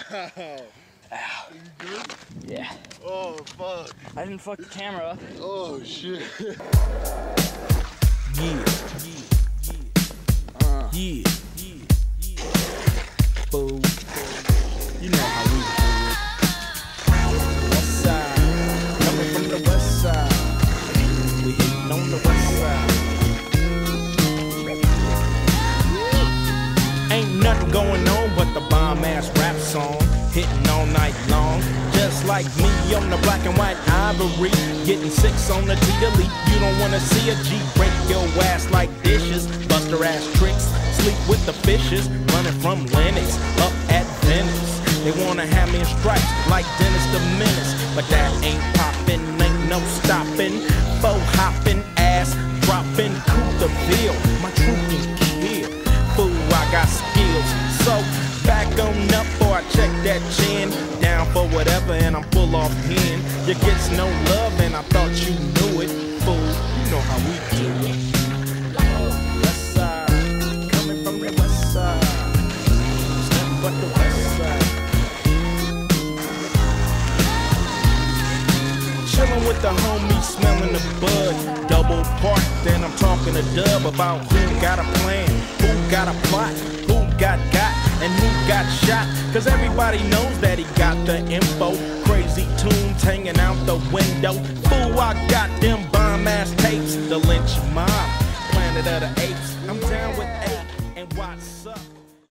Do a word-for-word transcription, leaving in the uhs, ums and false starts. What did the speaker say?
Ow. Ow. You good? Yeah. Oh, fuck. I didn't fuck the camera up. Oh, shit. Yeah, yeah, yeah, Uh. yeah, yeah, yeah. Fool. You know how we do it. West side, coming from the west side. We hitting on the west side. Ain't nothing going on but the bomb ass rap song. Hitting all night long. Just like me on the black and white ivory. Getting six on the T delete. You don't wanna see a G break your ass like dishes. Buster ass tricks. Sleep with the fishes. Running from Lennox up at Venice. They wanna have me in stripes like Dennis the Menace. But that ain't poppin', ain't no stopping. Faux hopping, ass dropping. Coup the bill. My truth can kill. Fool, I got skills. So back on up before I check that chin. Down for whatever and I'm full off pen. You gets no love and I thought you knew it. Fool, you know how we do it. West side, coming from the west side. It's nothing but the west side. Chillin' with the homies, smelling the bud. Double park, then I'm talking to Dub about who got a plan, who got a plot, who got got, and who got shot. Cause everybody knows that he got the info. Crazy tunes hanging out the window. Fool, I got them bomb ass tapes. The Lynch Mob, Planet of the Apes. I'm down with eight, and what's up?